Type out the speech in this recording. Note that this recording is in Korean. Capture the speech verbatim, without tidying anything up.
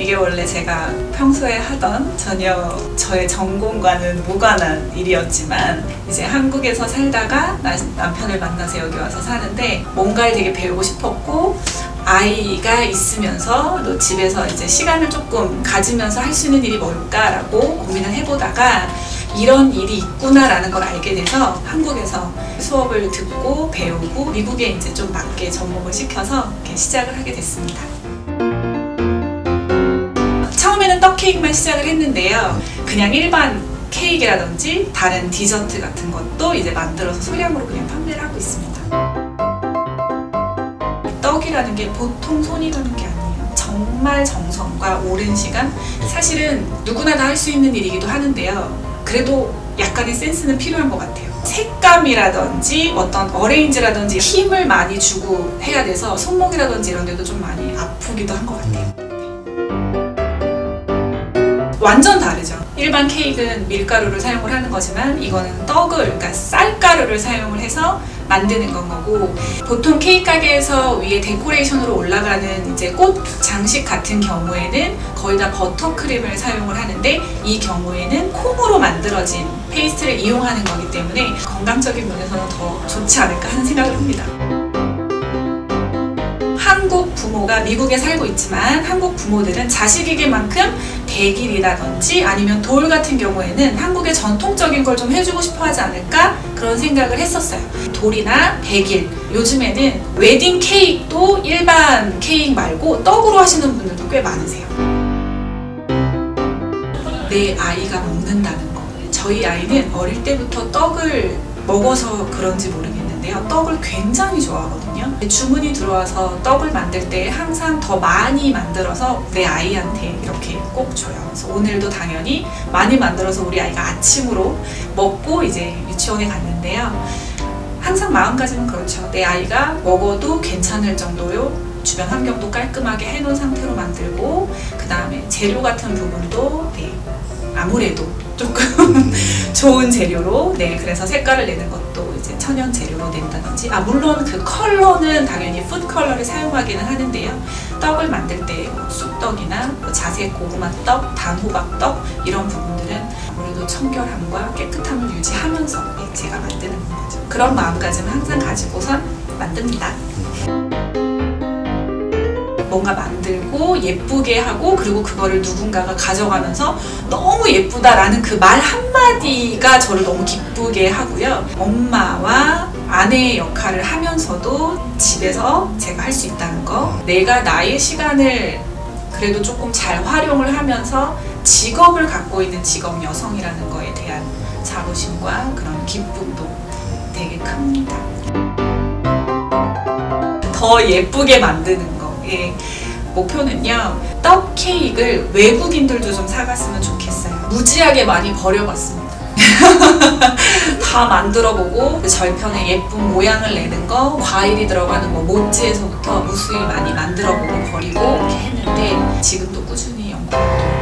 이게 원래 제가 평소에 하던 전혀 저의 전공과는 무관한 일이었지만 이제 한국에서 살다가 남편을 만나서 여기 와서 사는데 뭔가를 되게 배우고 싶었고 아이가 있으면서 또 집에서 이제 시간을 조금 가지면서 할 수 있는 일이 뭘까라고 고민을 해보다가 이런 일이 있구나라는 걸 알게 돼서 한국에서 수업을 듣고 배우고 미국에 이제 좀 맞게 접목을 시켜서 이렇게 시작을 하게 됐습니다. 처음에는 떡 케이크만 시작을 했는데요. 그냥 일반 케이크라든지 다른 디저트 같은 것도 이제 만들어서 소량으로 그냥 판매를 하고 있습니다. 떡이라는 게 보통 손이 가는 게 아니에요. 정말 정성과 오랜 시간, 사실은 누구나 다 할 수 있는 일이기도 하는데요. 그래도 약간의 센스는 필요한 것 같아요. 색감이라든지 어떤 어레인지라든지 힘을 많이 주고 해야 돼서 손목이라든지 이런 데도 좀 많이 아프기도 한 것 같아요. 완전 다르죠. 일반 케이크는 밀가루를 사용을 하는 거지만 이거는 떡을, 그러니까 쌀가루를 사용을 해서 만드는 건 거고, 보통 케이크 가게에서 위에 데코레이션으로 올라가는 이제 꽃 장식 같은 경우에는 거의 다 버터크림을 사용을 하는데 이 경우에는 콩으로 만들어진 페이스트를 이용하는 거기 때문에 건강적인 면에서는 더 좋지 않을까 하는 생각을 합니다. 한국 부모가 미국에 살고 있지만 한국 부모들은 자식에게만큼 백일이라든지 아니면 돌 같은 경우에는 한국의 전통적인 걸 좀 해주고 싶어 하지 않을까 그런 생각을 했었어요. 돌이나 백일, 요즘에는 웨딩 케이크도 일반 케이크 말고 떡으로 하시는 분들도 꽤 많으세요. 내 아이가 먹는다는 거. 저희 아이는 어릴 때부터 떡을 먹어서 그런지 모르겠는데요. 떡을 굉장히 좋아하거든요. 주문이 들어와서 떡을 만들 때 항상 더 많이 만들어서 내 아이한테 이렇게 꼭 줘요. 그래서 오늘도 당연히 많이 만들어서 우리 아이가 아침으로 먹고 이제 유치원에 갔는데요. 항상 마음가짐은 그렇죠. 내 아이가 먹어도 괜찮을 정도로 주변 환경도 깔끔하게 해놓은 상태로 만들고, 그 다음에 재료 같은 부분도 네, 아무래도 조금 좋은 재료로, 네, 그래서 색깔을 내는 것도 이제 천연 재료로 낸다든지, 아 물론 그 컬러는 당연히 푸드 컬러를 사용하기는 하는데요. 떡을 만들 때 뭐 쑥떡이나 뭐 자색 고구마 떡, 단호박 떡 이런 부분들은 아무래도 청결함과 깨끗함을 유지하면서 네, 제가 만드는 거죠. 그런 마음가짐을 항상 가지고선 만듭니다. 뭔가 만들고 예쁘게 하고, 그리고 그거를 누군가가 가져가면서 너무 예쁘다라는 그 말 한마디가 저를 너무 기쁘게 하고요. 엄마와 아내의 역할을 하면서도 집에서 제가 할 수 있다는 거, 내가 나의 시간을 그래도 조금 잘 활용을 하면서 직업을 갖고 있는 직업 여성이라는 거에 대한 자부심과 그런 기쁨도 되게 큽니다. 더 예쁘게 만드는 거. 예. 목표는요, 떡 케이크를 외국인들도 좀 사갔으면 좋겠어요. 무지하게 많이 버려봤습니다. 다 만들어보고 그 절편에 예쁜 모양을 내는 거, 과일이 들어가는 뭐 모찌에서부터 무수히 많이 만들어보고 버리고 이렇게 했는데 지금도 꾸준히 연구하고